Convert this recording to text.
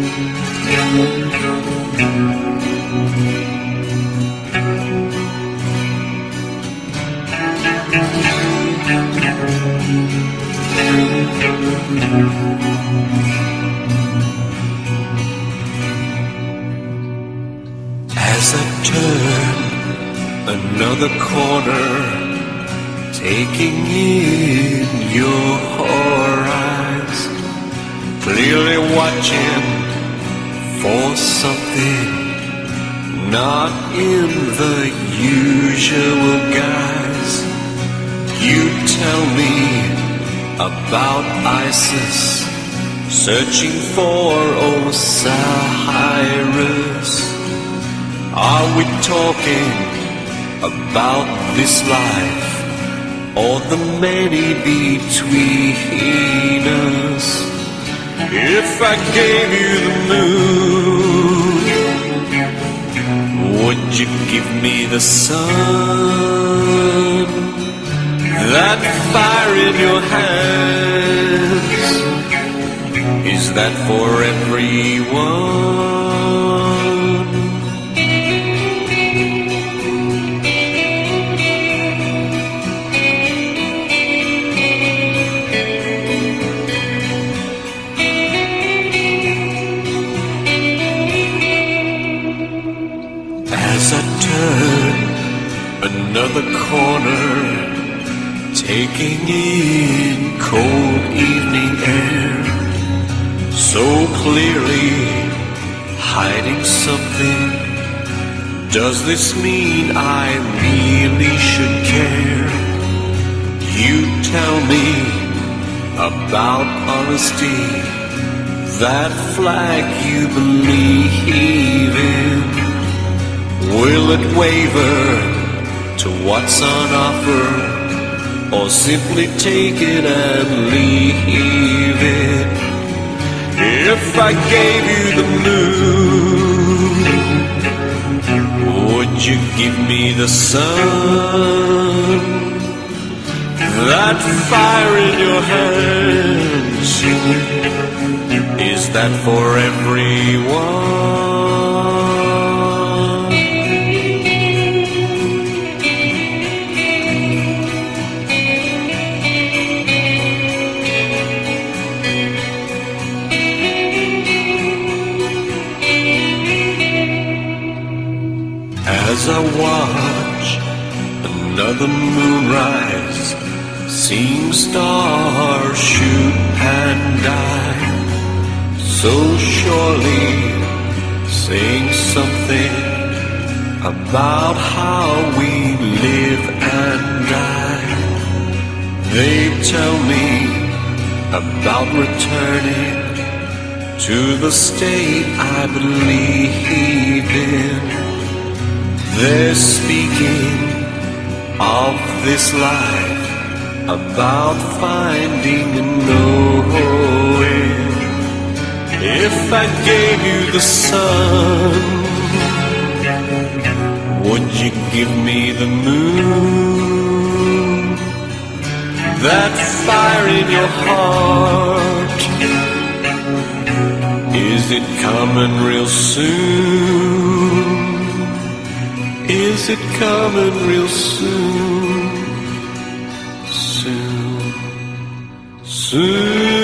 As I turn another corner, taking in your eyes, clearly watching for something not in the usual guise. You tell me about ISIS, searching for Osiris. Are we talking about this life, or the many between us? If I gave you the moon, would you give me the sun? That fire in your hands, is that for everyone? As I turn another corner, taking in cold evening air, so clearly hiding something. Does this mean I really should care? You tell me about honesty, that flag you believe in. Will it waver to what's on offer, or simply take it and leave it? If I gave you the moon, would you give me the sun? That fire in your hands, is that for everyone? As I watch another moonrise, seeing stars shoot and die, so surely saying something about how we live and die. They tell me about returning to the state I believe in. They're speaking of this life, about finding and knowing. If I gave you the sun, would you give me the moon? That fire in your heart, is it coming real soon? Is it coming real soon? Soon, soon.